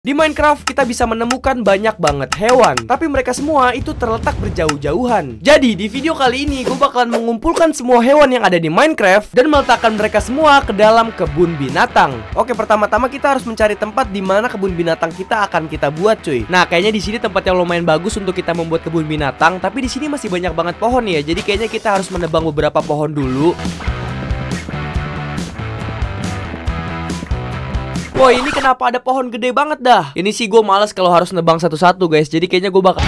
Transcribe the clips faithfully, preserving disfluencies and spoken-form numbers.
Di Minecraft kita bisa menemukan banyak banget hewan, tapi mereka semua itu terletak berjauh-jauhan. Jadi di video kali ini gue bakalan mengumpulkan semua hewan yang ada di Minecraft dan meletakkan mereka semua ke dalam kebun binatang. Oke, pertama-tama kita harus mencari tempat di mana kebun binatang kita akan kita buat, cuy. Nah, kayaknya di sini tempat yang lumayan bagus untuk kita membuat kebun binatang, tapi di sini masih banyak banget pohon ya. Jadi kayaknya kita harus menebang beberapa pohon dulu. Wah, ini kenapa ada pohon gede banget dah? Ini sih gue males kalau harus nebang satu-satu guys. Jadi kayaknya gue bakal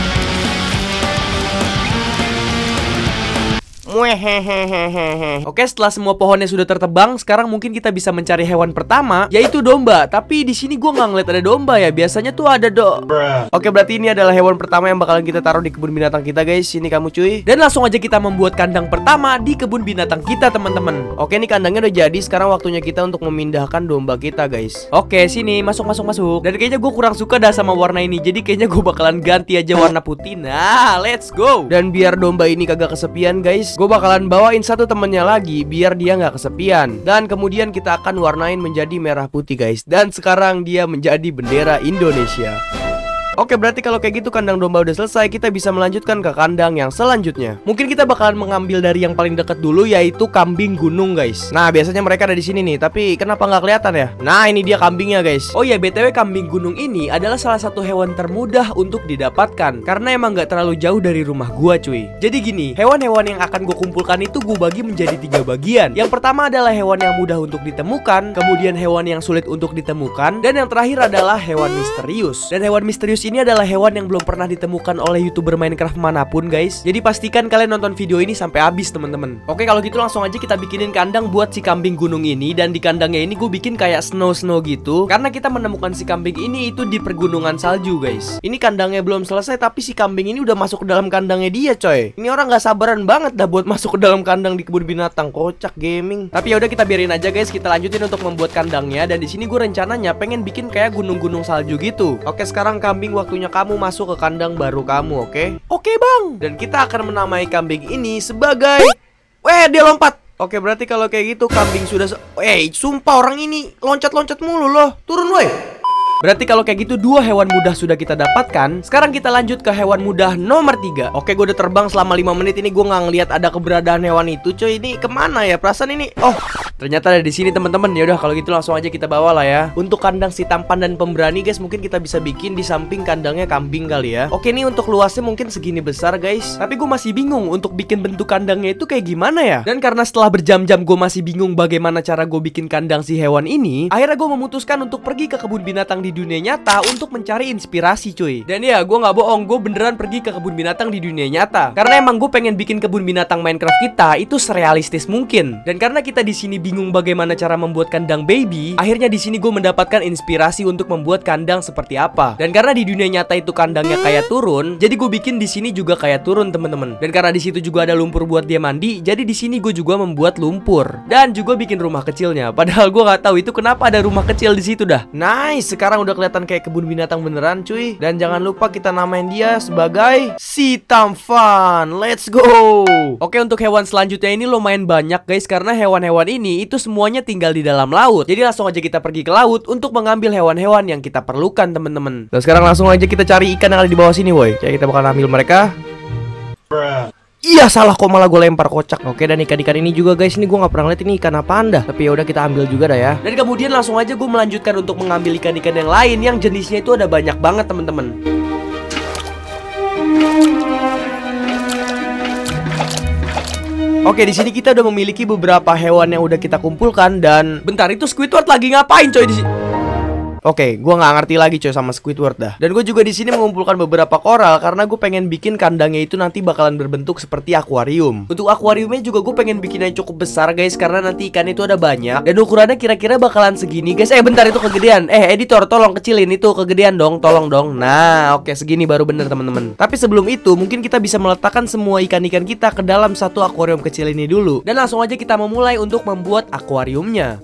Oke, setelah semua pohonnya sudah tertebang, sekarang mungkin kita bisa mencari hewan pertama, yaitu domba. Tapi di sini gue nggak ngeliat ada domba ya. Biasanya tuh ada do. Oke, berarti ini adalah hewan pertama yang bakalan kita taruh di kebun binatang kita, guys. Sini kamu, cuy. Dan langsung aja kita membuat kandang pertama di kebun binatang kita, teman-teman. Oke, ini kandangnya udah jadi. Sekarang waktunya kita untuk memindahkan domba kita, guys. Oke, sini masuk, masuk, masuk. Dan kayaknya gue kurang suka dah sama warna ini. Jadi kayaknya gue bakalan ganti aja warna putih. Nah, let's go. Dan biar domba ini kagak kesepian, guys, gue bakalan bawain satu temennya lagi biar dia nggak kesepian. Dan kemudian kita akan warnain menjadi merah putih, guys. Dan sekarang dia menjadi bendera Indonesia. Oke, berarti kalau kayak gitu kandang domba udah selesai, kita bisa melanjutkan ke kandang yang selanjutnya. Mungkin kita bakalan mengambil dari yang paling dekat dulu, yaitu kambing gunung, guys. Nah, biasanya mereka ada di sini nih, tapi kenapa nggak kelihatan ya? Nah, ini dia kambingnya, guys. Oh ya, B T W kambing gunung ini adalah salah satu hewan termudah untuk didapatkan, karena emang nggak terlalu jauh dari rumah gua, cuy. Jadi gini, hewan-hewan yang akan gue kumpulkan itu gue bagi menjadi tiga bagian. Yang pertama adalah hewan yang mudah untuk ditemukan, kemudian hewan yang sulit untuk ditemukan, dan yang terakhir adalah hewan misterius. Dan hewan misterius ini adalah hewan yang belum pernah ditemukan oleh YouTuber Minecraft manapun, guys. Jadi pastikan kalian nonton video ini sampai habis, teman-teman. Oke, kalau gitu langsung aja kita bikinin kandang buat si kambing gunung ini. Dan di kandangnya ini gue bikin kayak snow-snow gitu, karena kita menemukan si kambing ini itu di pergunungan salju, guys. Ini kandangnya belum selesai, tapi si kambing ini udah masuk ke dalam kandangnya dia, coy. Ini orang gak sabaran banget dah buat masuk ke dalam kandang di kebun binatang. Kocak gaming. Tapi ya udah, kita biarin aja, guys. Kita lanjutin untuk membuat kandangnya. Dan di sini gue rencananya pengen bikin kayak gunung-gunung salju gitu. Oke, sekarang kambing waktunya kamu masuk ke kandang baru kamu, oke? Oke, bang. Dan kita akan menamai kambing ini sebagai... Weh, dia lompat. Oke, berarti kalau kayak gitu kambing sudah... Eh, sumpah orang ini loncat-loncat mulu loh. Turun, woi. Berarti kalau kayak gitu dua hewan mudah sudah kita dapatkan. Sekarang kita lanjut ke hewan mudah nomor tiga. Oke, gue udah terbang selama lima menit ini. Gue nggak ngeliat ada keberadaan hewan itu, coy. Ini kemana ya? Perasaan ini... Oh, ternyata ada di sini, teman-teman. Ya udah, kalau gitu langsung aja kita bawa lah ya. Untuk kandang si tampan dan pemberani, guys, mungkin kita bisa bikin di samping kandangnya kambing kali ya. Oke, ini untuk luasnya mungkin segini besar, guys. Tapi gue masih bingung untuk bikin bentuk kandangnya itu kayak gimana ya. Dan karena setelah berjam-jam gue masih bingung bagaimana cara gue bikin kandang si hewan ini, akhirnya gue memutuskan untuk pergi ke kebun binatang di dunia nyata untuk mencari inspirasi, cuy. Dan ya, gue nggak bohong, gue beneran pergi ke kebun binatang di dunia nyata. Karena emang gue pengen bikin kebun binatang Minecraft kita itu serealistis mungkin. Dan karena kita di sini bingung bagaimana cara membuat kandang baby, akhirnya di sini gue mendapatkan inspirasi untuk membuat kandang seperti apa. Dan karena di dunia nyata itu kandangnya kayak turun, jadi gue bikin di sini juga kayak turun, teman-teman. Dan karena di situ juga ada lumpur buat dia mandi, jadi di sini gue juga membuat lumpur dan juga bikin rumah kecilnya. Padahal gue nggak tahu itu kenapa ada rumah kecil di situ dah. Nice, sekarang udah kelihatan kayak kebun binatang beneran, cuy. Dan jangan lupa kita namain dia sebagai si Tampan. Let's go. Oke, untuk hewan selanjutnya ini lumayan banyak, guys, karena hewan-hewan ini itu semuanya tinggal di dalam laut. Jadi langsung aja kita pergi ke laut untuk mengambil hewan-hewan yang kita perlukan, teman-teman. Dan sekarang langsung aja kita cari ikan yang ada di bawah sini, woi. Jadi kita bakal ambil mereka. Iya, salah kok, malah gue lempar, kocak. Oke, dan ikan-ikan ini juga, guys, ini gue nggak pernah lihat ini ikan apa anda. Tapi ya udah, kita ambil juga dah ya. Dan kemudian langsung aja gue melanjutkan untuk mengambil ikan-ikan yang lain yang jenisnya itu ada banyak banget, teman-teman. Oke, di sini kita udah memiliki beberapa hewan yang udah kita kumpulkan. Dan bentar, itu Squidward lagi ngapain, coy, di sini? Oke, gue nggak ngerti lagi, coy, sama Squidward dah. Dan gue juga di sini mengumpulkan beberapa koral karena gue pengen bikin kandangnya itu nanti bakalan berbentuk seperti akuarium. Untuk akuariumnya juga gue pengen bikin yang cukup besar, guys, karena nanti ikan itu ada banyak. Dan ukurannya kira-kira bakalan segini, guys. Eh, bentar, itu kegedean. Eh, editor, tolong kecilin itu, kegedean dong, tolong dong. Nah, oke, segini baru bener, teman-teman. Tapi sebelum itu, mungkin kita bisa meletakkan semua ikan-ikan kita ke dalam satu akuarium kecil ini dulu. Dan langsung aja kita memulai untuk membuat akuariumnya.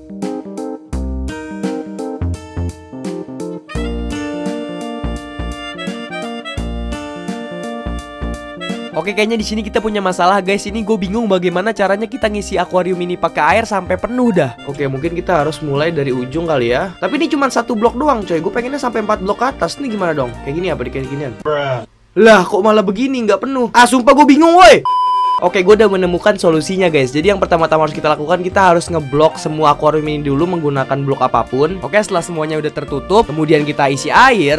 Oke, kayaknya di sini kita punya masalah guys. Ini gue bingung bagaimana caranya kita ngisi akuarium ini pakai air sampai penuh dah. Oke, mungkin kita harus mulai dari ujung kali ya. Tapi ini cuma satu blok doang coy. Gue pengennya sampai empat blok ke atas. Ini gimana dong? Kayak gini apa di kayak ginian? Lah kok malah begini nggak penuh? Ah sumpah gue bingung woi. Oke, gue udah menemukan solusinya guys. Jadi yang pertama-tama harus kita lakukan, kita harus ngeblok semua akuarium ini dulu menggunakan blok apapun. Oke, setelah semuanya udah tertutup, kemudian kita isi air.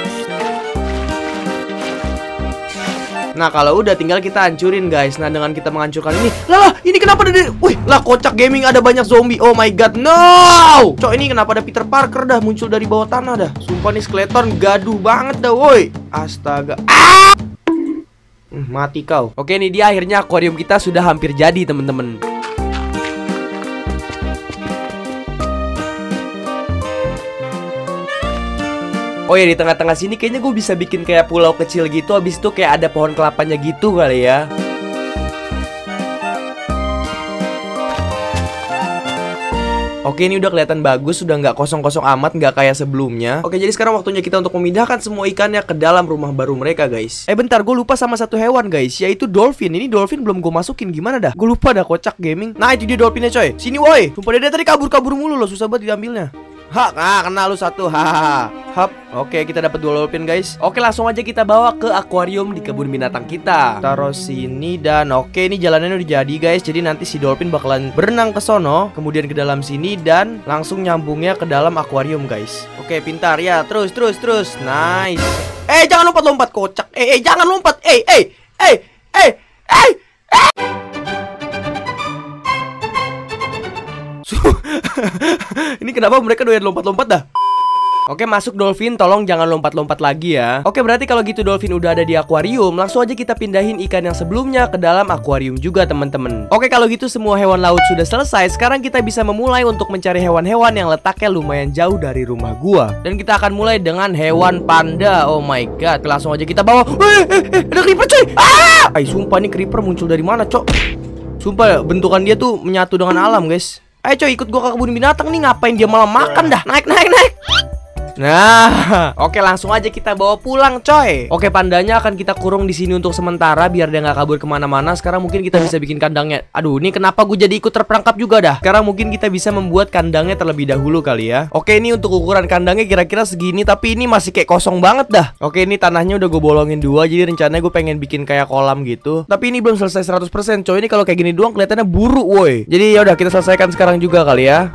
Nah, kalau udah tinggal kita hancurin guys. Nah, dengan kita menghancurkan ini, lah, lah ini kenapa ada, wih, lah kocak gaming ada banyak zombie. Oh my god, no. Cok, ini kenapa ada Peter Parker dah muncul dari bawah tanah dah. Sumpah nih skeleton gaduh banget dah, woi. Astaga. Ah! Hmm, mati kau. Oke, ini dia akhirnya akuarium kita sudah hampir jadi, temen-temen. Oh ya, di tengah-tengah sini kayaknya gue bisa bikin kayak pulau kecil gitu. Habis itu kayak ada pohon kelapanya gitu kali ya. Oke, ini udah kelihatan bagus, sudah nggak kosong-kosong amat, nggak kayak sebelumnya. Oke, jadi sekarang waktunya kita untuk memindahkan semua ikannya ke dalam rumah baru mereka, guys. Eh, bentar, gue lupa sama satu hewan, guys, yaitu dolphin. Ini dolphin belum gue masukin, gimana dah? Gue lupa dah, kocak gaming. Nah, itu dia dolphinnya, coy. Sini, woi. Sumpah dia tadi kabur-kabur mulu loh, susah banget diambilnya. Ha, nah, kena lu satu, hahaha. Hap, oke, kita dapat dua dolphin guys. Oke, langsung aja kita bawa ke akuarium di kebun binatang kita. Taruh sini dan oke, ini jalannya udah jadi guys. Jadi nanti si dolphin bakalan berenang ke sono, kemudian ke dalam sini dan langsung nyambungnya ke dalam akuarium guys. Oke, pintar ya. Terus, terus, terus. Nice. Eh, jangan lompat-lompat kocak. Eh, eh, jangan lompat. Eh, eh, eh, eh, eh, eh. Ini kenapa mereka doyan lompat-lompat dah? Oke, masuk dolphin, tolong jangan lompat-lompat lagi ya. Oke, berarti kalau gitu dolphin udah ada di akuarium, langsung aja kita pindahin ikan yang sebelumnya ke dalam akuarium juga, teman-teman. Oke, kalau gitu semua hewan laut sudah selesai. Sekarang kita bisa memulai untuk mencari hewan-hewan yang letaknya lumayan jauh dari rumah gua. Dan kita akan mulai dengan hewan panda. Oh my god, langsung aja kita bawa. Eh, eh, eh, ada creeper cuy. Ah! Ay, sumpah nih creeper muncul dari mana, cok? Sumpah bentukan dia tuh menyatu dengan alam, guys. Ayo coy, ikut gua ke kebun binatang nih. Ngapain dia malah makan dah? Naik, naik, naik. Nah, oke, langsung aja kita bawa pulang coy. Oke, pandanya akan kita kurung di sini untuk sementara biar dia nggak kabur kemana-mana. Sekarang mungkin kita bisa bikin kandangnya. Aduh, ini kenapa gue jadi ikut terperangkap juga dah. Sekarang mungkin kita bisa membuat kandangnya terlebih dahulu kali ya. Oke, ini untuk ukuran kandangnya kira-kira segini, tapi ini masih kayak kosong banget dah. Oke, ini tanahnya udah gue bolongin dua. Jadi rencananya gue pengen bikin kayak kolam gitu. Tapi ini belum selesai seratus persen coy. Ini kalau kayak gini doang kelihatannya buruk woi. Jadi ya udah, kita selesaikan sekarang juga kali ya.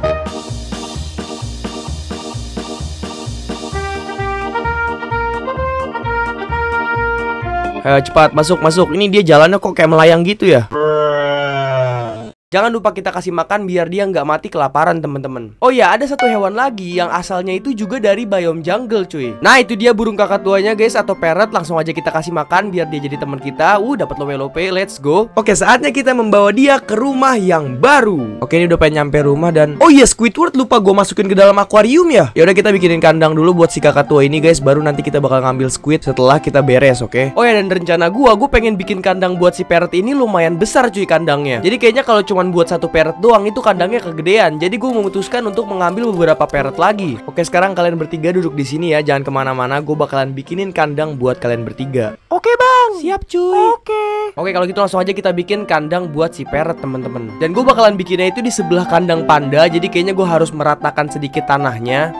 Ayo cepat masuk masuk. Ini dia jalannya kok kayak melayang gitu ya. Jangan lupa kita kasih makan biar dia nggak mati kelaparan, teman-teman. Oh ya, ada satu hewan lagi yang asalnya itu juga dari biome jungle, cuy. Nah, itu dia burung kakatuanya, guys, atau parrot. Langsung aja kita kasih makan biar dia jadi teman kita. Uh, dapat lope-lope. Let's go. Oke, saatnya kita membawa dia ke rumah yang baru. Oke, ini udah pengen nyampe rumah dan oh iya, Squidward lupa gue masukin ke dalam akuarium ya. Ya udah, kita bikinin kandang dulu buat si kakatua ini, guys. Baru nanti kita bakal ngambil squid setelah kita beres, oke? Oh ya, dan rencana gua, gue pengen bikin kandang buat si parrot ini lumayan besar, cuy, kandangnya. Jadi kayaknya kalau cuma buat satu parrot doang itu kandangnya kegedean. Jadi gue memutuskan untuk mengambil beberapa parrot lagi. Oke, sekarang kalian bertiga duduk di sini ya, jangan kemana-mana. Gue bakalan bikinin kandang buat kalian bertiga. Oke bang, siap cuy. Oke. Oke, kalau gitu langsung aja kita bikin kandang buat si parrot, teman-teman. Dan gue bakalan bikinnya itu di sebelah kandang panda. Jadi kayaknya gue harus meratakan sedikit tanahnya.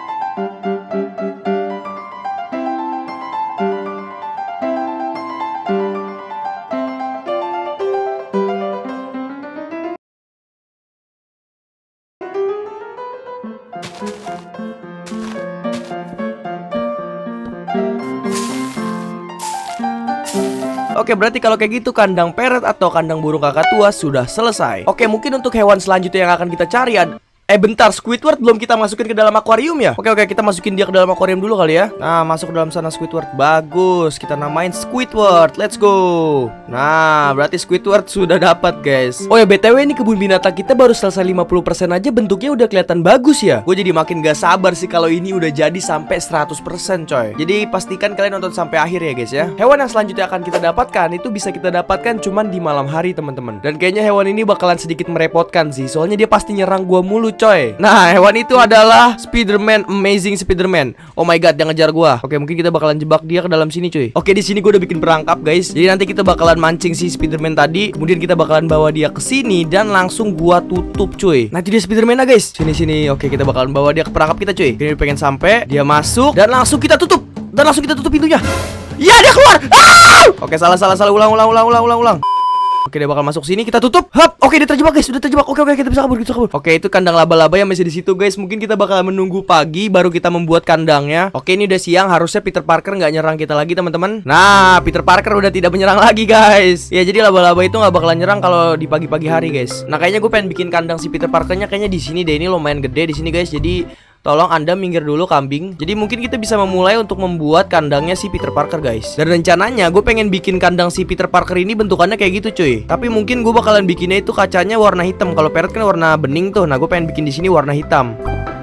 Oke, berarti kalau kayak gitu kandang parrot atau kandang burung kakatua sudah selesai. Oke, mungkin untuk hewan selanjutnya yang akan kita cari ada... Eh bentar, Squidward belum kita masukin ke dalam akuarium ya? Oke oke, kita masukin dia ke dalam akuarium dulu kali ya. Nah, masuk ke dalam sana Squidward. Bagus, kita namain Squidward. Let's go. Nah, berarti Squidward sudah dapat, guys. Oh ya, B T W ini kebun binatang kita baru selesai lima puluh persen aja, bentuknya udah kelihatan bagus ya. Gue jadi makin gak sabar sih kalau ini udah jadi sampai seratus persen coy. Jadi pastikan kalian nonton sampai akhir ya guys ya. Hewan yang selanjutnya akan kita dapatkan itu bisa kita dapatkan cuman di malam hari, teman-teman. Dan kayaknya hewan ini bakalan sedikit merepotkan sih, soalnya dia pasti nyerang gua mulu coy. Nah, hewan itu adalah Spiderman, Amazing Spiderman. Oh my god, dia ngejar gua. Oke, mungkin kita bakalan jebak dia ke dalam sini cuy. Oke, di sini gua udah bikin perangkap guys. Jadi nanti kita bakalan mancing si Spiderman tadi, kemudian kita bakalan bawa dia ke sini dan langsung gua tutup cuy. Nah, itu dia Spiderman lah guys. Sini sini. Oke, kita bakalan bawa dia ke perangkap kita cuy. Ini pengen sampai, dia masuk dan langsung kita tutup. Dan langsung kita tutup pintunya. Ya, dia keluar. Ah! Oke, salah salah salah ulang ulang ulang ulang ulang ulang. Oke, dia bakal masuk sini, kita tutup. Hap, oke dia terjebak guys, sudah terjebak. Oke oke kita bisa kabur, kita bisa kabur. Oke, itu kandang laba-laba yang masih di situ guys. Mungkin kita bakal menunggu pagi baru kita membuat kandangnya. Oke, ini udah siang, harusnya Peter Parker nggak nyerang kita lagi teman-teman. Nah, Peter Parker udah tidak menyerang lagi guys. Ya jadi laba-laba itu nggak bakalan nyerang kalau di pagi-pagi hari guys. Nah kayaknya gue pengen bikin kandang si Peter Parkernya kayaknya di sini deh. Ini lumayan gede di sini guys. Jadi tolong Anda minggir dulu kambing. Jadi mungkin kita bisa memulai untuk membuat kandangnya si Peter Parker guys. Dan rencananya gue pengen bikin kandang si Peter Parker ini bentukannya kayak gitu cuy. Tapi mungkin gue bakalan bikinnya itu kacanya warna hitam. Kalau parrot kan warna bening tuh. Nah gue pengen bikin di sini warna hitam.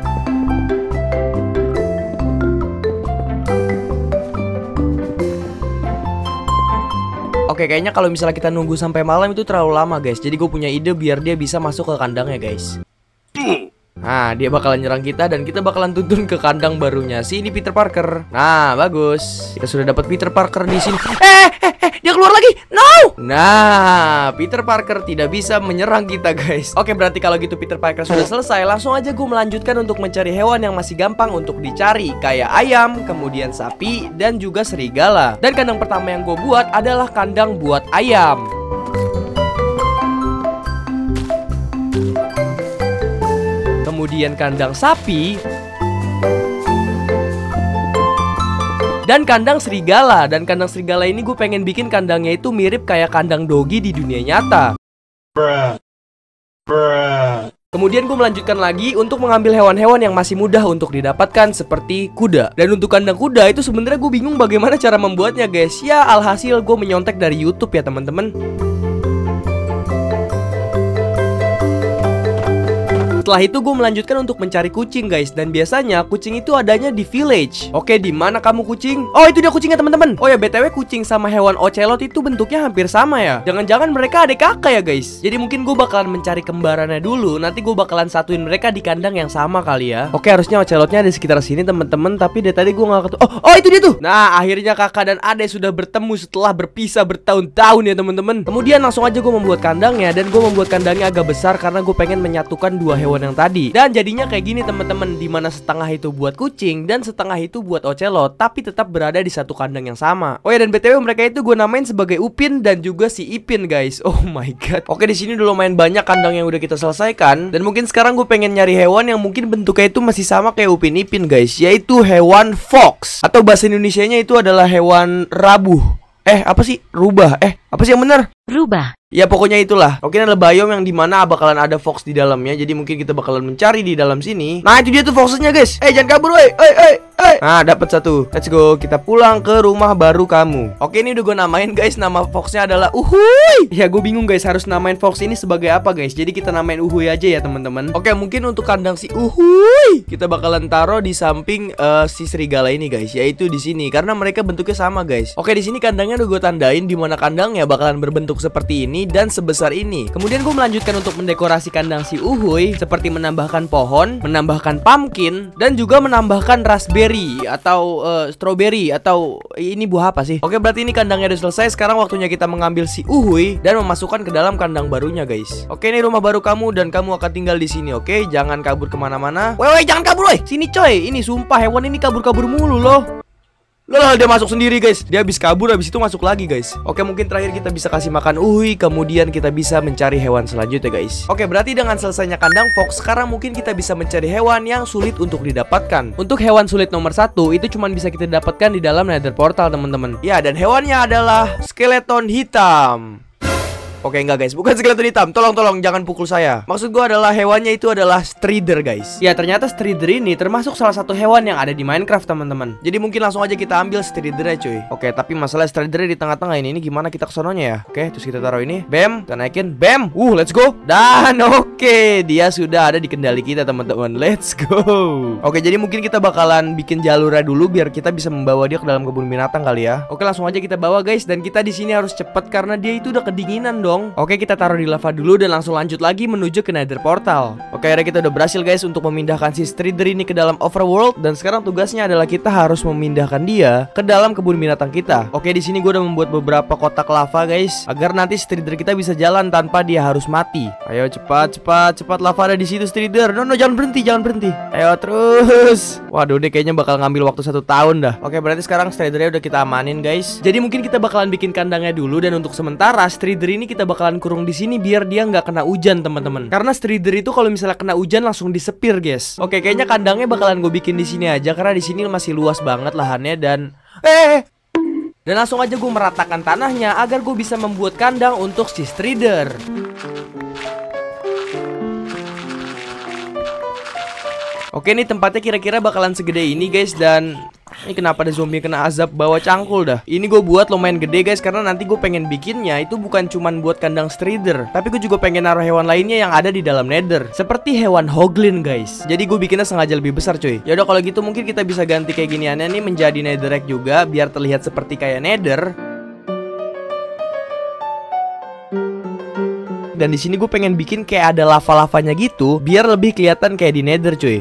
Oke, kayaknya kalau misalnya kita nunggu sampai malam itu terlalu lama guys. Jadi gue punya ide biar dia bisa masuk ke kandangnya guys. Nah, dia bakalan nyerang kita dan kita bakalan tuntun ke kandang barunya si ini Peter Parker. Nah, bagus. Kita sudah dapat Peter Parker di sini. Eh, eh, eh, dia keluar lagi. No. Nah, Peter Parker tidak bisa menyerang kita, guys. Oke, berarti kalau gitu Peter Parker sudah selesai. Langsung aja gue melanjutkan untuk mencari hewan yang masih gampang untuk dicari, kayak ayam, kemudian sapi, dan juga serigala. Dan kandang pertama yang gue buat adalah kandang buat ayam. Kemudian kandang sapi dan kandang serigala. Dan kandang serigala ini gue pengen bikin kandangnya itu mirip kayak kandang dogi di dunia nyata. Bruh. Bruh. Kemudian gue melanjutkan lagi untuk mengambil hewan-hewan yang masih mudah untuk didapatkan seperti kuda. Dan untuk kandang kuda itu sebenarnya gue bingung bagaimana cara membuatnya guys. Ya alhasil gue menyontek dari YouTube ya teman-teman. Setelah itu gue melanjutkan untuk mencari kucing guys. Dan biasanya kucing itu adanya di village. Oke, di mana kamu kucing? Oh, itu dia kucingnya teman-teman. Oh ya, B T W kucing sama hewan ocelot itu bentuknya hampir sama ya. Jangan-jangan mereka adik kakak ya guys. Jadi mungkin gue bakalan mencari kembarannya dulu. Nanti gue bakalan satuin mereka di kandang yang sama kali ya. Oke, harusnya ocelotnya ada di sekitar sini teman-teman. Tapi dari tadi gue gak ketemu. Oh, oh itu dia tuh. Nah, akhirnya kakak dan adek sudah bertemu setelah berpisah bertahun-tahun ya teman-teman. Kemudian langsung aja gue membuat kandangnya. Dan gue membuat kandangnya agak besar karena gue pengen menyatukan dua hewan yang tadi. Dan jadinya kayak gini teman-teman, dimana setengah itu buat kucing dan setengah itu buat ocelot, tapi tetap berada di satu kandang yang sama. Oh ya, dan B T W mereka itu gue namain sebagai Upin dan juga si Ipin guys. Oh my god. Oke, di sini udah lumayan banyak kandang yang udah kita selesaikan. Dan mungkin sekarang gue pengen nyari hewan yang mungkin bentuknya itu masih sama kayak Upin Ipin guys, yaitu hewan fox. Atau bahasa Indonesianya itu adalah hewan rabuh. Eh, apa sih? Rubah. Eh, apa sih yang benar? Rubah. Ya pokoknya itulah. Oke, ini adalah biome yang dimana bakalan ada fox di dalamnya. Jadi mungkin kita bakalan mencari di dalam sini. Nah itu dia tuh foxnya guys. Eh jangan kabur woi. Eh eh eh. Nah dapat satu. Let's go. Kita pulang ke rumah baru kamu. Oke, ini udah gue namain guys. Nama foxnya adalah Uhuy. Ya gue bingung guys harus namain fox ini sebagai apa guys. Jadi kita namain Uhuy aja ya teman-teman. Oke, mungkin untuk kandang si Uhuy kita bakalan taruh di samping uh, si serigala ini guys. Yaitu di sini karena mereka bentuknya sama guys. Oke, di sini kandangnya udah gue tandain di mana kandangnya bakalan berbentuk seperti ini dan sebesar ini. Kemudian gue melanjutkan untuk mendekorasi kandang si Uhuy seperti menambahkan pohon, menambahkan pumpkin, dan juga menambahkan raspberry atau uh, strawberry atau ini buah apa sih? Oke, berarti ini kandangnya udah selesai. Sekarang waktunya kita mengambil si Uhuy dan memasukkan ke dalam kandang barunya guys. Oke, ini rumah baru kamu dan kamu akan tinggal di sini. Oke, jangan kabur kemana-mana. Woi, woi, jangan kabur woi. Sini coy. Ini sumpah hewan ini kabur-kabur mulu loh. Loh, dia masuk sendiri guys. Dia habis kabur, habis itu masuk lagi guys. Oke, mungkin terakhir kita bisa kasih makan Uhuy. Kemudian kita bisa mencari hewan selanjutnya guys. Oke, berarti dengan selesainya kandang fox, sekarang mungkin kita bisa mencari hewan yang sulit untuk didapatkan. Untuk hewan sulit nomor satu, itu cuma bisa kita dapatkan di dalam nether portal teman-teman. Ya, dan hewannya adalah skeleton hitam. Oke, enggak guys, bukan skeleton hitam. Tolong, tolong, jangan pukul saya. Maksud gue adalah hewannya itu adalah strider guys. Ya, ternyata strider ini termasuk salah satu hewan yang ada di Minecraft teman-teman. Jadi mungkin langsung aja kita ambil stridernya cuy. Oke, tapi masalah stridernya di tengah-tengah ini. Ini gimana kita kesononya ya? Oke, terus kita taruh ini. Bam, kita naikin. Bam, uh, let's go. Dan oke, dia sudah ada di kendali kita teman-teman. Let's go. Oke, jadi mungkin kita bakalan bikin jalurnya dulu biar kita bisa membawa dia ke dalam kebun binatang kali ya. Oke, langsung aja kita bawa guys. Dan kita di sini harus cepat karena dia itu udah kedinginan dong. dong. Oke, kita taruh di lava dulu dan langsung lanjut lagi menuju ke Nether Portal. Oke, akhirnya kita udah berhasil guys untuk memindahkan si Strider ini ke dalam overworld. Dan sekarang tugasnya adalah kita harus memindahkan dia ke dalam kebun binatang kita. Oke, di sini gue udah membuat beberapa kotak lava guys, agar nanti Strider kita bisa jalan tanpa dia harus mati. Ayo cepat, cepat, cepat, lava ada di situ Strider. No, no, jangan berhenti, jangan berhenti. Ayo terus. Waduh, dia kayaknya bakal ngambil waktu satu tahun dah. Oke, berarti sekarang Stridernya udah kita amanin guys. Jadi mungkin kita bakalan bikin kandangnya dulu, dan untuk sementara Strider ini kita bakalan kurung di sini biar dia nggak kena hujan teman-teman. Karena Strider itu kalau misalnya kena hujan langsung disepir guys. Oke, kayaknya kandangnya bakalan gue bikin di sini aja karena di sini masih luas banget lahannya dan eh dan langsung aja gue meratakan tanahnya agar gue bisa membuat kandang untuk si Strider. Oke, nih tempatnya kira-kira bakalan segede ini guys. Dan ini kenapa ada zombie kena azab bawa cangkul dah. Ini gue buat lumayan gede guys, karena nanti gue pengen bikinnya itu bukan cuman buat kandang Strider, tapi gue juga pengen naruh hewan lainnya yang ada di dalam Nether, seperti hewan Hoglin guys. Jadi gue bikinnya sengaja lebih besar cuy. Yaudah kalau gitu mungkin kita bisa ganti kayak giniannya nih menjadi Netherrack juga, biar terlihat seperti kayak Nether. Dan di sini gue pengen bikin kayak ada lava-lavanya gitu, biar lebih kelihatan kayak di Nether cuy.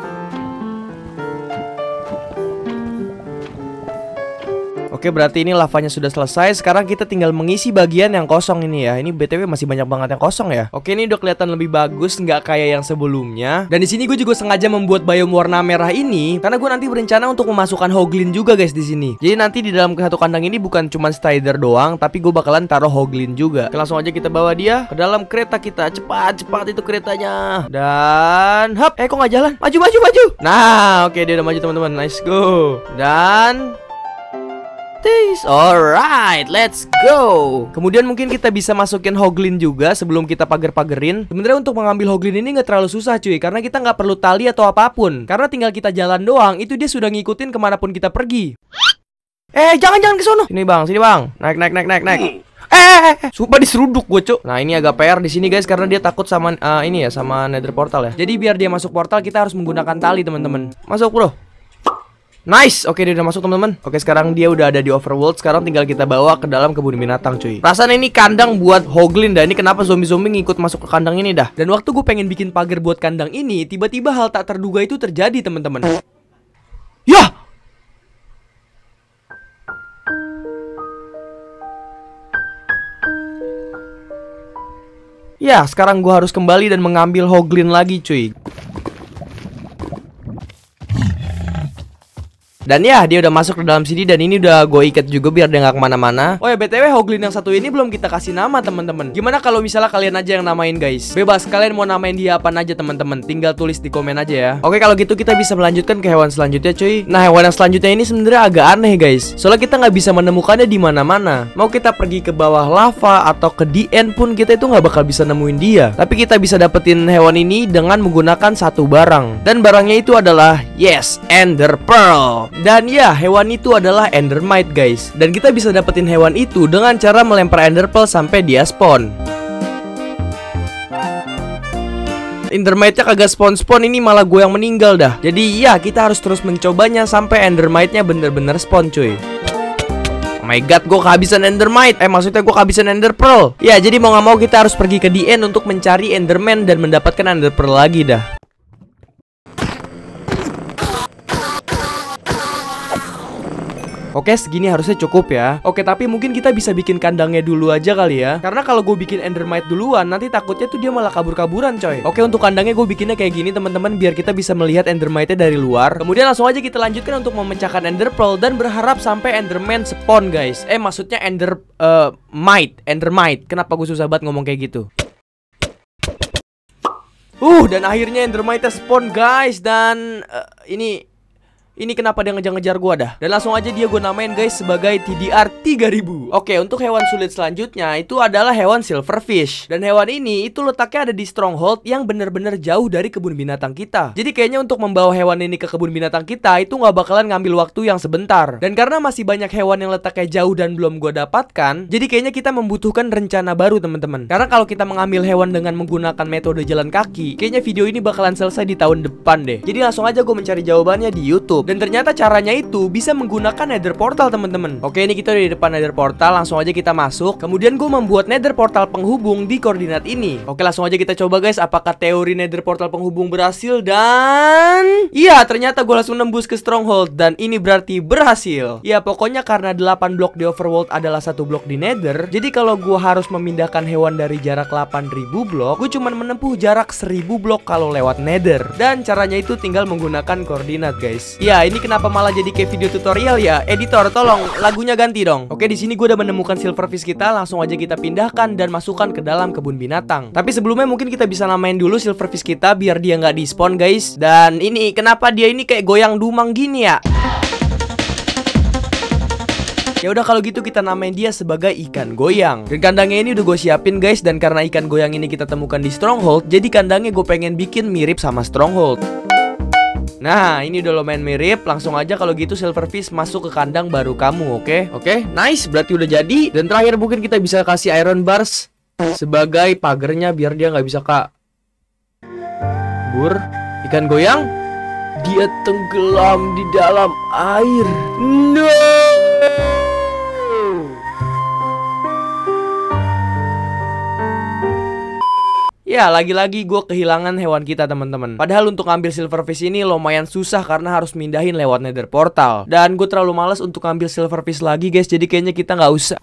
Oke, berarti ini lavanya sudah selesai. Sekarang kita tinggal mengisi bagian yang kosong ini ya. Ini B T W masih banyak banget yang kosong ya. Oke, ini udah kelihatan lebih bagus, nggak kayak yang sebelumnya. Dan di sini gue juga sengaja membuat biome warna merah ini karena gue nanti berencana untuk memasukkan Hoglin juga guys di sini. Jadi nanti di dalam satu kandang ini bukan cuma Strider doang, tapi gue bakalan taruh Hoglin juga. Oke, langsung aja kita bawa dia ke dalam kereta kita. Cepat, cepat itu keretanya. Dan hap, eh kok nggak jalan? Maju, maju, maju. Nah, oke, dia udah maju teman-teman. Nice, go. Dan alright, let's go. Kemudian mungkin kita bisa masukin Hoglin juga sebelum kita pagar-pagerin. Sebenarnya untuk mengambil Hoglin ini nggak terlalu susah cuy, karena kita nggak perlu tali atau apapun. Karena tinggal kita jalan doang, itu dia sudah ngikutin kemanapun kita pergi. Eh, jangan-jangan ke sono. Sini bang, sini bang. Naik, naik, naik, naik, naik. Eh, eh, eh, sumpah diseruduk gue cuk. Nah ini agak P R di sini guys, karena dia takut sama uh, ini ya, sama Nether Portal ya. Jadi biar dia masuk portal kita harus menggunakan tali teman-teman. Masuk bro. Nice, oke dia udah masuk teman-teman. Oke, sekarang dia udah ada di overworld. Sekarang tinggal kita bawa ke dalam kebun binatang cuy. Perasaan ini kandang buat Hoglin dah. Ini kenapa zombie-zombie ngikut masuk ke kandang ini dah. Dan waktu gue pengen bikin pagar buat kandang ini, tiba-tiba hal tak terduga itu terjadi teman-teman. Yah! Ya, sekarang gue harus kembali dan mengambil Hoglin lagi cuy. Dan ya, dia udah masuk ke dalam sini dan ini udah gue ikat juga biar dia nggak kemana-mana. Oh ya, B T W Hoglin yang satu ini belum kita kasih nama teman-teman. Gimana kalau misalnya kalian aja yang namain guys? Bebas, kalian mau namain dia apa aja teman-teman. Tinggal tulis di komen aja ya. Oke, kalau gitu kita bisa melanjutkan ke hewan selanjutnya cuy. Nah, hewan yang selanjutnya ini sebenarnya agak aneh guys. Soalnya kita nggak bisa menemukannya di mana-mana. Mau kita pergi ke bawah lava atau ke D N pun kita itu nggak bakal bisa nemuin dia. Tapi kita bisa dapetin hewan ini dengan menggunakan satu barang. Dan barangnya itu adalah yes, Ender Pearl. Dan ya, hewan itu adalah Endermite guys. Dan kita bisa dapetin hewan itu dengan cara melempar Ender Pearl sampai dia spawn. Endermite-nya kagak spawn-spawn, ini malah gue yang meninggal dah. Jadi ya, kita harus terus mencobanya sampai Endermite-nya bener-bener spawn cuy. Oh my god, gue kehabisan Endermite. Eh maksudnya gue kehabisan Ender Pearl. Ya, jadi mau gak mau kita harus pergi ke D N untuk mencari Enderman dan mendapatkan Ender Pearl lagi dah. Oke, segini harusnya cukup ya. Oke, tapi mungkin kita bisa bikin kandangnya dulu aja kali ya. Karena kalau gue bikin Endermite duluan, nanti takutnya tuh dia malah kabur-kaburan coy. Oke, untuk kandangnya gue bikinnya kayak gini teman-teman, biar kita bisa melihat Endermite-nya dari luar. Kemudian langsung aja kita lanjutkan untuk memecahkan Ender Pearl dan berharap sampai Enderman spawn guys. Eh maksudnya Ender uh, Mite, Endermite. Kenapa gue susah banget ngomong kayak gitu? Uh, dan akhirnya Endermite spawn guys. Dan uh, ini Ini kenapa dia ngejar-ngejar gua dah. Dan langsung aja dia gue namain guys sebagai T D R tiga ribu. Oke, untuk hewan sulit selanjutnya itu adalah hewan silverfish. Dan hewan ini itu letaknya ada di stronghold yang bener-bener jauh dari kebun binatang kita. Jadi kayaknya untuk membawa hewan ini ke kebun binatang kita itu nggak bakalan ngambil waktu yang sebentar. Dan karena masih banyak hewan yang letaknya jauh dan belum gue dapatkan, jadi kayaknya kita membutuhkan rencana baru teman-teman. Karena kalau kita mengambil hewan dengan menggunakan metode jalan kaki, kayaknya video ini bakalan selesai di tahun depan deh. Jadi langsung aja gue mencari jawabannya di YouTube. Stronghold. Dan ternyata caranya itu bisa menggunakan Nether Portal, teman-teman. Oke, ini kita udah di depan Nether Portal, langsung aja kita masuk. Kemudian gue membuat Nether Portal penghubung di koordinat ini. Oke, langsung aja kita coba guys, apakah teori Nether Portal penghubung berhasil. Dan iya, ternyata gue langsung nembus ke Stronghold. Dan ini berarti berhasil. Ya, pokoknya karena delapan blok di Overworld adalah satu blok di Nether, jadi kalau gue harus memindahkan hewan dari jarak delapan ribu blok, gue cuma menempuh jarak seribu blok kalau lewat Nether. Dan caranya itu tinggal menggunakan koordinat guys. Ya, ini kenapa malah jadi kayak video tutorial ya? Editor, tolong lagunya ganti dong. Oke, di sini gue udah menemukan silverfish kita, langsung aja kita pindahkan dan masukkan ke dalam kebun binatang. Tapi sebelumnya mungkin kita bisa namain dulu silverfish kita biar dia nggak di-spawn guys. Dan ini kenapa dia ini kayak goyang dumang gini ya? Ya udah kalau gitu kita namain dia sebagai ikan goyang. Dan kandangnya ini udah gue siapin guys. Dan karena ikan goyang ini kita temukan di Stronghold, jadi kandangnya gue pengen bikin mirip sama Stronghold. Nah, ini udah lumayan mirip. Langsung aja kalau gitu silverfish masuk ke kandang baru kamu, oke? Oke, nice, berarti udah jadi. Dan terakhir mungkin kita bisa kasih iron bars sebagai pagernya biar dia nggak bisa kak bur. Ikan goyang, dia tenggelam di dalam air. No. Ya, lagi-lagi gue kehilangan hewan kita teman-teman. Padahal untuk ambil silverfish ini lumayan susah karena harus mindahin lewat Nether Portal. Dan gue terlalu males untuk ambil silverfish lagi guys, jadi kayaknya kita nggak usah.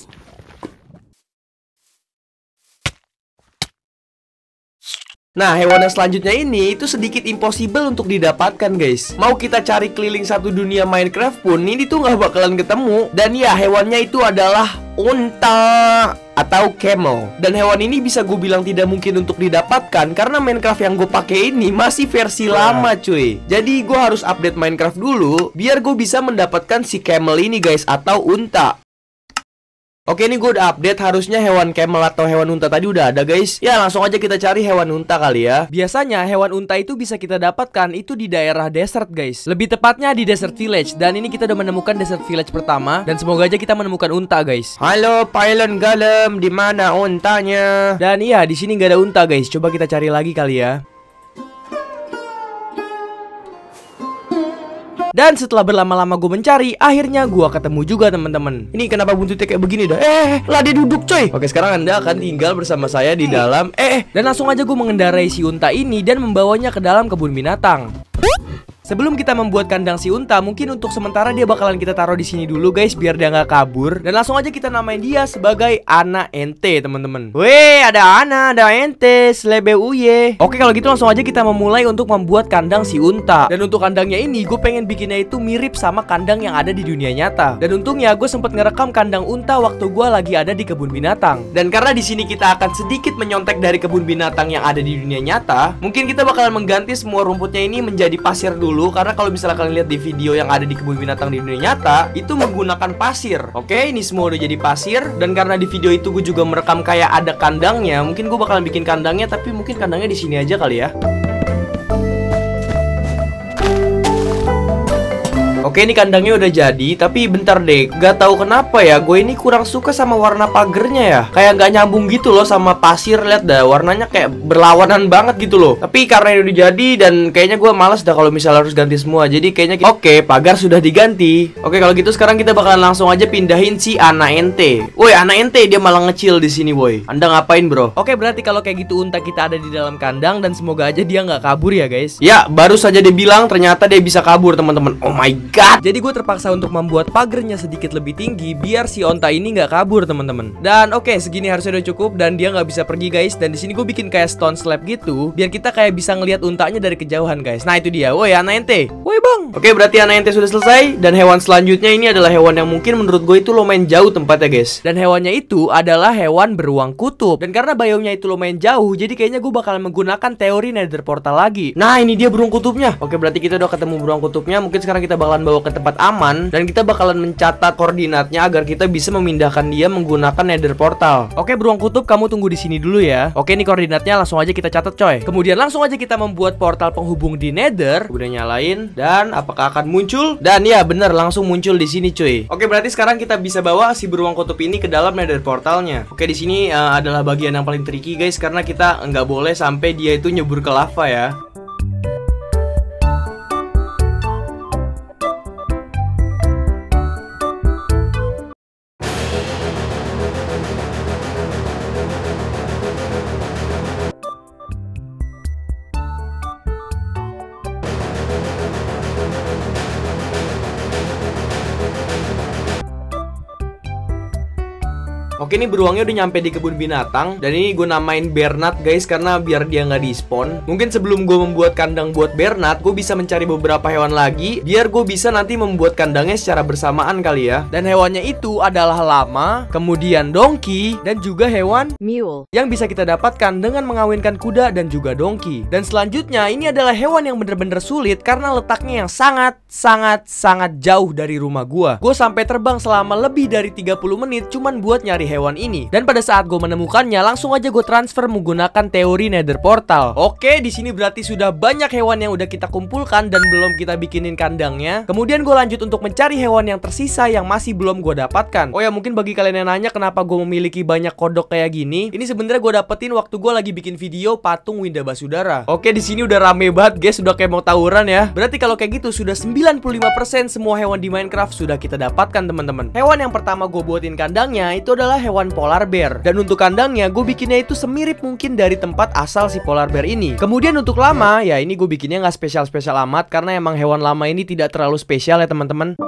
Nah, hewan yang selanjutnya ini itu sedikit impossible untuk didapatkan guys. Mau kita cari keliling satu dunia Minecraft pun ini tuh nggak bakalan ketemu. Dan ya, hewannya itu adalah unta atau camel. Dan hewan ini bisa gue bilang tidak mungkin untuk didapatkan karena Minecraft yang gue pakai ini masih versi lama cuy. Jadi gue harus update Minecraft dulu biar gue bisa mendapatkan si camel ini guys, atau unta. Oke, ini gue udah update, harusnya hewan camel atau hewan unta tadi udah ada guys. Ya, langsung aja kita cari hewan unta kali ya. Biasanya hewan unta itu bisa kita dapatkan itu di daerah desert guys. Lebih tepatnya di desert village. Dan ini kita udah menemukan desert village pertama. Dan semoga aja kita menemukan unta guys. Halo Pylon Golem, di mana untanya? Dan iya, di sini nggak ada unta guys. Coba kita cari lagi kali ya. Dan setelah berlama-lama gue mencari, akhirnya gue ketemu juga teman-teman. Ini kenapa buntutnya kayak begini dah? Eh, lah dia duduk coy. Oke, sekarang Anda akan tinggal bersama saya di dalam. Eh, dan langsung aja gue mengendarai si unta ini dan membawanya ke dalam kebun binatang. Sebelum kita membuat kandang si unta, mungkin untuk sementara dia bakalan kita taruh di sini dulu guys, biar dia nggak kabur. Dan langsung aja kita namain dia sebagai Ana Ente teman-teman. Weh, ada Ana, ada Ente, selebe uye. Oke, kalau gitu langsung aja kita memulai untuk membuat kandang si unta. Dan untuk kandangnya ini, gue pengen bikinnya itu mirip sama kandang yang ada di dunia nyata. Dan untungnya gue sempet ngerekam kandang unta waktu gue lagi ada di kebun binatang. Dan karena di sini kita akan sedikit menyontek dari kebun binatang yang ada di dunia nyata, mungkin kita bakalan mengganti semua rumputnya ini menjadi pasir dulu. Karena kalau misalnya kalian lihat di video yang ada di kebun binatang di dunia nyata, itu menggunakan pasir. Oke, ini semua udah jadi pasir. Dan karena di video itu gue juga merekam kayak ada kandangnya, mungkin gue bakalan bikin kandangnya, tapi mungkin kandangnya di sini aja kali ya. Oke, ini kandangnya udah jadi, tapi bentar deh, gak tahu kenapa ya, gue ini kurang suka sama warna pagernya ya. Kayak gak nyambung gitu loh sama pasir, lihat dah, warnanya kayak berlawanan banget gitu loh. Tapi karena ini udah jadi dan kayaknya gue males dah kalau misalnya harus ganti semua. Jadi kayaknya oke, pagar sudah diganti. Oke, kalau gitu sekarang kita bakalan langsung aja pindahin si Ana Ente. Woi, Ana Ente, dia malah ngecil di sini, boy. Anda ngapain, bro? Oke, berarti kalau kayak gitu unta kita ada di dalam kandang dan semoga aja dia nggak kabur ya, guys. Ya, baru saja dia bilang ternyata dia bisa kabur, teman-teman. Oh my god. Jadi gue terpaksa untuk membuat pagernya sedikit lebih tinggi biar si onta ini nggak kabur teman-teman. Dan oke, okay, segini harusnya udah cukup dan dia nggak bisa pergi guys. Dan di sini gue bikin kayak stone slab gitu biar kita kayak bisa ngelihat untanya dari kejauhan guys. Nah itu dia, woi Ana Ente, woi bang. Oke, okay, berarti Ana Ente sudah selesai. Dan hewan selanjutnya ini adalah hewan yang mungkin menurut gue itu lumayan jauh tempatnya guys. Dan hewannya itu adalah hewan beruang kutub. Dan karena biomnya itu lumayan jauh, jadi kayaknya gue bakalan menggunakan teori Nether Portal lagi. Nah ini dia beruang kutubnya. Oke, okay, berarti kita udah ketemu beruang kutubnya. Mungkin sekarang kita bakalan bawa ke tempat aman dan kita bakalan mencatat koordinatnya agar kita bisa memindahkan dia menggunakan Nether Portal. Oke, beruang kutub, kamu tunggu di sini dulu ya. Oke, ini koordinatnya langsung aja kita catat coy. Kemudian langsung aja kita membuat portal penghubung di Nether. Udah nyalain dan apakah akan muncul? Dan ya bener, langsung muncul di sini cuy. Oke, berarti sekarang kita bisa bawa si beruang kutub ini ke dalam Nether Portalnya. Oke, di sini uh, adalah bagian yang paling tricky guys karena kita nggak boleh sampai dia itu nyebur ke lava ya. Oke, ini beruangnya udah nyampe di kebun binatang. Dan ini gue namain Bernard guys, karena biar dia nggak di-spawn. Mungkin sebelum gue membuat kandang buat Bernard, gue bisa mencari beberapa hewan lagi, biar gue bisa nanti membuat kandangnya secara bersamaan kali ya. Dan hewannya itu adalah lama, kemudian donkey, dan juga hewan mule yang bisa kita dapatkan dengan mengawinkan kuda dan juga donkey. Dan selanjutnya ini adalah hewan yang bener-bener sulit karena letaknya yang sangat sangat sangat jauh dari rumah gua. Gue sampai terbang selama lebih dari tiga puluh menit cuman buat nyari hewan ini. Dan pada saat gue menemukannya, langsung aja gue transfer menggunakan teori Nether Portal. Oke, di sini berarti sudah banyak hewan yang udah kita kumpulkan dan belum kita bikinin kandangnya. Kemudian gue lanjut untuk mencari hewan yang tersisa yang masih belum gue dapatkan. Oh ya, mungkin bagi kalian yang nanya kenapa gue memiliki banyak kodok kayak gini, ini sebenarnya gue dapetin waktu gue lagi bikin video patung Winda Basudara. Oke, di sini udah rame banget guys, sudah kayak mau tawuran ya. Berarti kalau kayak gitu sudah sembilan puluh lima persen semua hewan di Minecraft sudah kita dapatkan teman-teman. Hewan yang pertama gue buatin kandangnya itu adalah hewan polar bear. Dan untuk kandangnya gue bikinnya itu semirip mungkin dari tempat asal si polar bear ini. Kemudian untuk lama, ya ini gue bikinnya nggak spesial-spesial amat karena emang hewan lama ini tidak terlalu spesial ya teman-teman.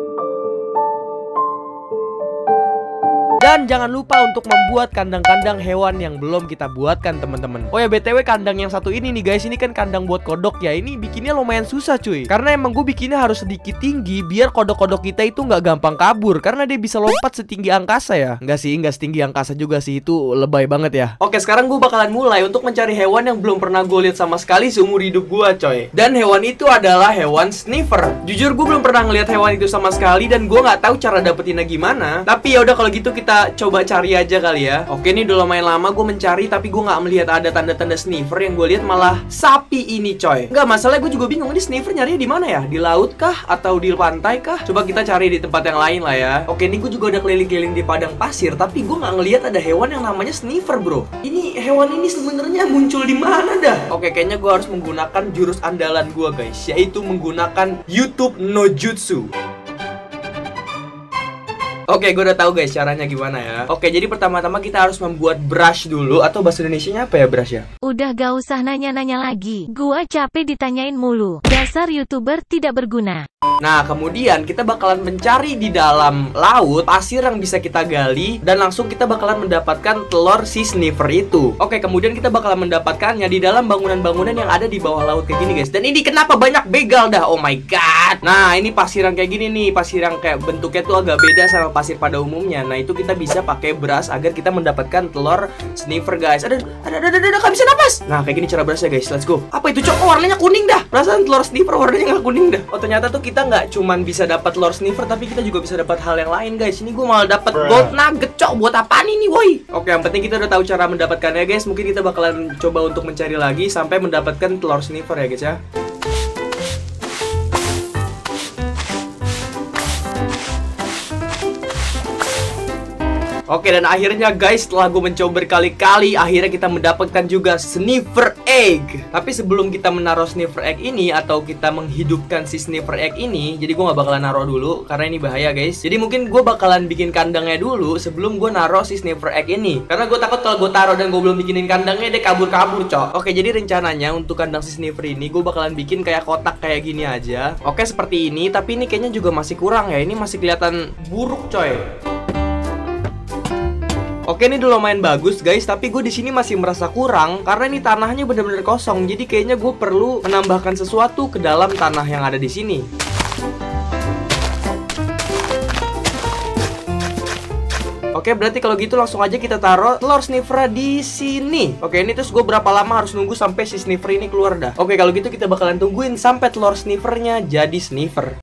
Dan jangan lupa untuk membuat kandang-kandang hewan yang belum kita buatkan teman-teman. Oh ya, B T W kandang yang satu ini nih guys, ini kan kandang buat kodok ya. Ini bikinnya lumayan susah cuy, karena emang gue bikinnya harus sedikit tinggi biar kodok-kodok kita itu nggak gampang kabur, karena dia bisa lompat setinggi angkasa ya. Nggak sih, nggak setinggi angkasa juga sih, itu lebay banget ya. Oke, sekarang gue bakalan mulai untuk mencari hewan yang belum pernah gue lihat sama sekali seumur hidup gue coy. Dan hewan itu adalah hewan sniffer. Jujur gue belum pernah ngeliat hewan itu sama sekali dan gue nggak tahu cara dapetinnya gimana. Tapi ya udah, kalau gitu kita coba cari aja kali ya. Oke, ini udah lumayan lama gue mencari, tapi gue nggak melihat ada tanda-tanda sniffer. Yang gue lihat malah sapi ini coy. Nggak, masalah gue juga bingung, ini sniffer nyarinya di mana ya? Di laut kah? Atau di pantai kah? Coba kita cari di tempat yang lain lah ya. Oke, ini gue juga udah keliling-keliling di padang pasir, tapi gue nggak ngelihat ada hewan yang namanya sniffer bro. Ini hewan ini sebenarnya muncul di mana dah? Oke, kayaknya gue harus menggunakan jurus andalan gue guys, yaitu menggunakan YouTube no Jutsu. Oke, gue udah tahu guys caranya gimana ya. Oke, jadi pertama-tama kita harus membuat brush dulu, atau bahasa Indonesianya apa ya brush ya? Udah gak usah nanya-nanya lagi. Gua capek ditanyain mulu. Dasar YouTuber tidak berguna. Nah, kemudian kita bakalan mencari di dalam laut pasir yang bisa kita gali, dan langsung kita bakalan mendapatkan telur si sniffer itu. Oke, kemudian kita bakalan mendapatkannya di dalam bangunan-bangunan yang ada di bawah laut kayak gini guys. Dan ini kenapa banyak begal dah? Oh my god. Nah, ini pasir yang kayak gini nih, pasir yang kayak bentuknya tuh agak beda sama pasir pada umumnya. Nah, itu kita bisa pakai brush agar kita mendapatkan telur sniffer guys. Ada ada ada ada, ada gak bisa napas. Nah, kayak gini cara brushnya guys. Let's go. Apa itu cok? Oh, warnanya kuning dah. Perasaan telur sniffer warnanya nggak kuning dah. Oh, ternyata tuh kita nggak cuman bisa dapat telur sniffer, tapi kita juga bisa dapat hal yang lain guys. Ini gue malah dapat gold nugget cok. Buat apaan ini woi? Oke, yang penting kita udah tahu cara mendapatkannya guys. Mungkin kita bakalan coba untuk mencari lagi sampai mendapatkan telur sniffer ya guys ya. Oke, dan akhirnya guys, setelah gue mencoba berkali-kali, akhirnya kita mendapatkan juga sniffer egg. Tapi sebelum kita menaruh sniffer egg ini, atau kita menghidupkan si sniffer egg ini, jadi gue gak bakalan naruh dulu, karena ini bahaya guys. Jadi mungkin gue bakalan bikin kandangnya dulu sebelum gue naruh si sniffer egg ini, karena gue takut kalau gue taruh dan gue belum bikinin kandangnya, dia kabur-kabur cok. Oke, jadi rencananya untuk kandang si sniffer ini, gue bakalan bikin kayak kotak kayak gini aja. Oke, seperti ini, tapi ini kayaknya juga masih kurang ya. Ini masih kelihatan buruk coy. Oke, ini udah lumayan bagus guys, tapi gue di sini masih merasa kurang karena ini tanahnya bener-bener kosong. Jadi kayaknya gue perlu menambahkan sesuatu ke dalam tanah yang ada di sini. Oke, berarti kalau gitu langsung aja kita taruh telur sniffer di sini. Oke, ini terus gue berapa lama harus nunggu sampai si sniffer ini keluar dah? Oke, kalau gitu kita bakalan tungguin sampai telur sniffernya jadi sniffer.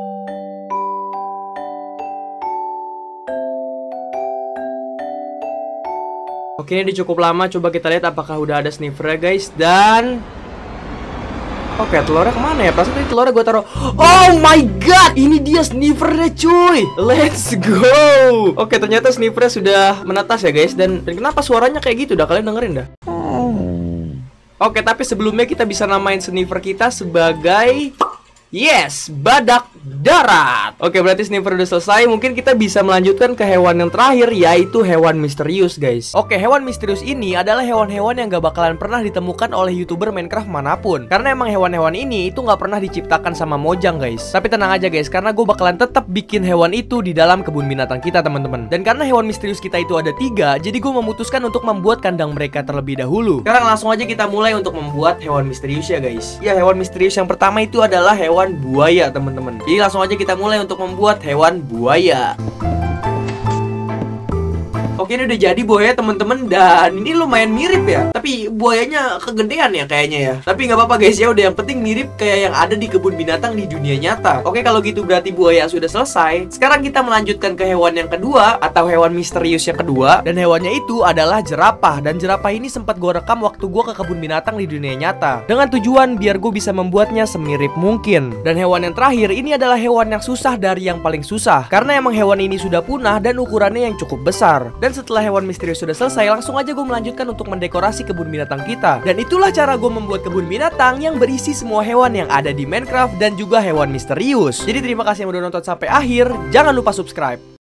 Oke, ini cukup lama. Coba kita lihat apakah udah ada sniffer guys. Dan oke, telurnya kemana ya? Perasaan tadi telurnya gue taruh. Oh my god, ini dia sniffernya cuy. Let's go. Oke, ternyata sniffernya sudah menetas ya guys. Dan, dan kenapa suaranya kayak gitu dah? Kalian dengerin dah. Oke, tapi sebelumnya kita bisa namain sniffer kita sebagai Yes, badak darat. Oke, berarti sniper udah selesai. Mungkin kita bisa melanjutkan ke hewan yang terakhir, yaitu hewan misterius, guys. Oke, hewan misterius ini adalah hewan-hewan yang gak bakalan pernah ditemukan oleh YouTuber Minecraft manapun. Karena emang hewan-hewan ini itu gak pernah diciptakan sama Mojang, guys. Tapi tenang aja, guys, karena gue bakalan tetap bikin hewan itu di dalam kebun binatang kita, teman-teman. Dan karena hewan misterius kita itu ada tiga, jadi gue memutuskan untuk membuat kandang mereka terlebih dahulu. Sekarang langsung aja kita mulai untuk membuat hewan misterius ya, guys. Ya, hewan misterius yang pertama itu adalah hewan buaya, teman-teman. Jadi langsung aja kita mulai untuk membuat hewan buaya. Oke, ini udah jadi buaya, teman-teman, dan ini lumayan mirip ya. Tapi buayanya kegedean ya kayaknya ya. Tapi nggak apa-apa, guys, ya udah, yang penting mirip kayak yang ada di kebun binatang di dunia nyata. Oke, kalau gitu berarti buaya sudah selesai. Sekarang kita melanjutkan ke hewan yang kedua atau hewan misterius yang kedua, dan hewannya itu adalah jerapah. Dan jerapah ini sempat gue rekam waktu gue ke kebun binatang di dunia nyata, dengan tujuan biar gue bisa membuatnya semirip mungkin. Dan hewan yang terakhir ini adalah hewan yang susah dari yang paling susah, karena emang hewan ini sudah punah dan ukurannya yang cukup besar. Dan setelah hewan misterius sudah selesai, langsung aja gue melanjutkan untuk mendekorasi kebun binatang kita. Dan itulah cara gue membuat kebun binatang yang berisi semua hewan yang ada di Minecraft dan juga hewan misterius. Jadi terima kasih yang udah nonton sampai akhir. Jangan lupa subscribe.